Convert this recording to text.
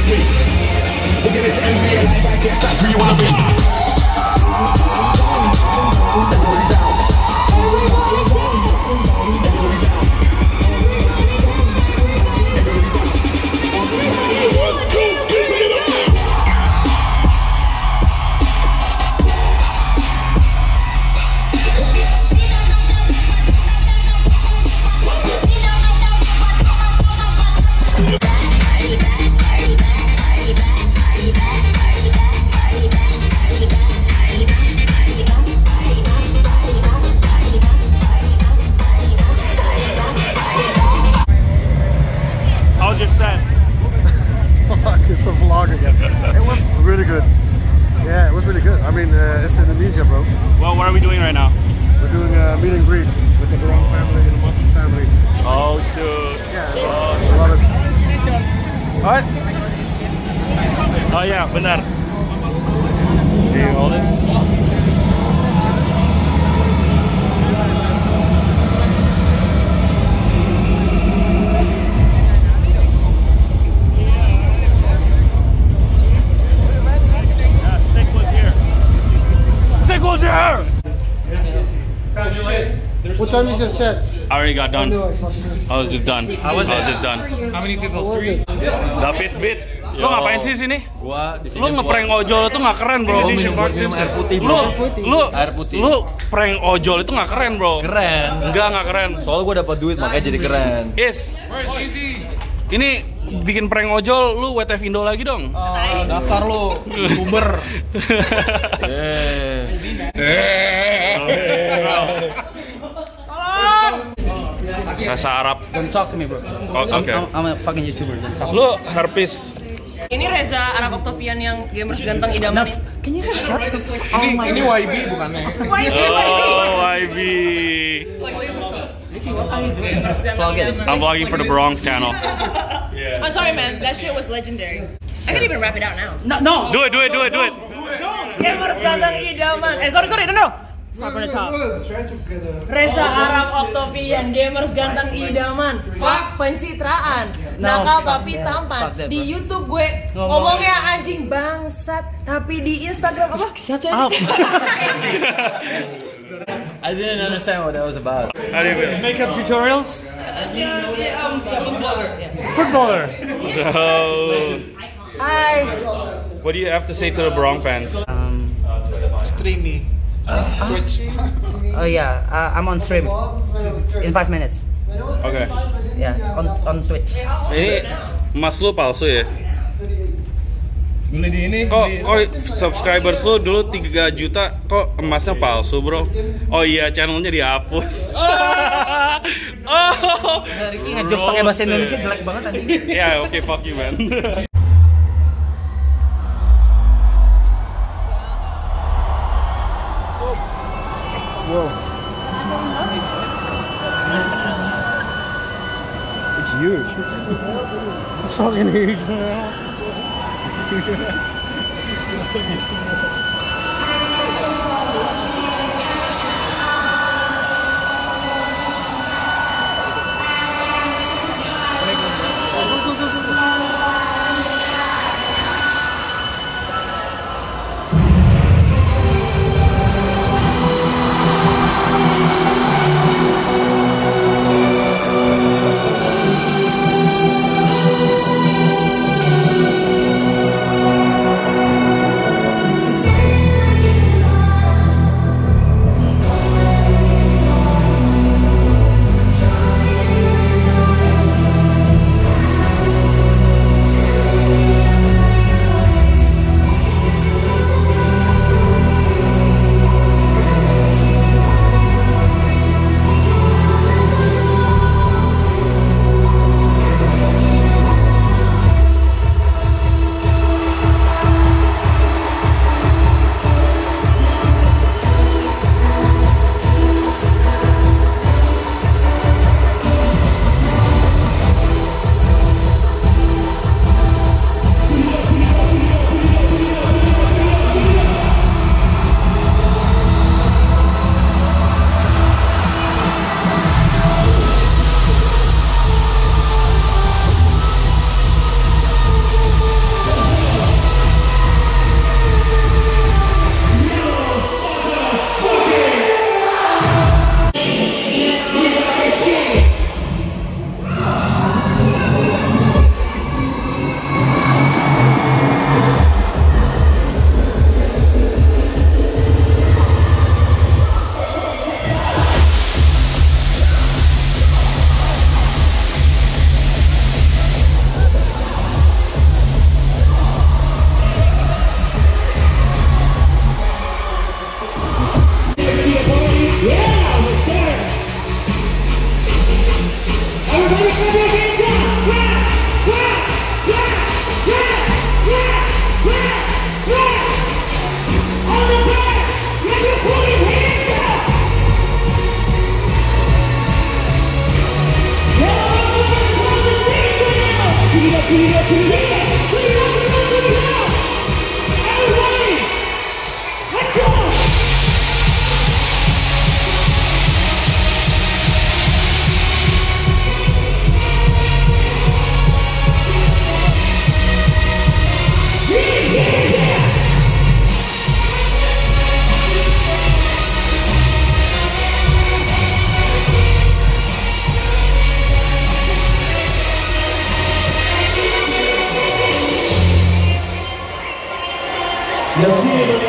It's a vlog again. It was really good. Yeah, it was really good. I mean, it's Indonesia, bro. Well, what are we doing right now? We're doing a meet and greet with the Barong family and the Moxie family. Oh shoot. Yeah, a lot of... What? Oh yeah, benar. Do you hold this? What time is your set? I already got done. I was just done. How was it? I was just done. How many people? 3? David Beat. Lo ngapain sih sini? Gua di sini. Lu ngeprank ojol itu nggak keren, bro. Minum air putih, bro. Air putih. Lu prank ojol itu nggak keren, bro. Keren. Nggak keren. Soalnya gua dapat duit makanya jadi keren. Is. Ini bikin prank ojol, lu WTF Indo lagi dong. Dasar lu, Uber. Bahasa Arab. Don't talk to me, bro. Oh, okay. I'm a fucking YouTuber. Don't talk. Lu herpes. Ini Reza Arab Octavian yang gamers ganteng idaman. Can you just shut the fuck up? Ini YB bukannya? Oh, YB. I'm vlogging for the Barong channel. I'm sorry, man. That shit was legendary. I can even rap it out now. No. Do it. Gamers ganteng idaman. Sorry, no. Start from the top. Reza Arab Octavian, gamers ganteng idaman. Fuck pencitraan. Nakal tapi tampan. Di YouTube gue ngomongnya anjing bangsat, tapi di Instagram apa? Shut up. I didn't understand what that was about. Makeup tutorials? Footballer. So, Hi. what do you have to say to the Barong fans? Streamy. Twitch. Oh yeah, I'm on stream in 5 minutes. Oke. Yeah, on Twitch. Ini emas lu palsu ya? Beli di ini. Kok subscribers lu dulu 3 juta, kok emasnya palsu, bro? Oh iya, channelnya dihapus. Oh. Ricky ngejokes pakai bahasa Indonesia jelek banget tadi. Ya, oke, fuck you, man. Whoa. It's huge. It's fucking huge, man. Yossi Indonesia.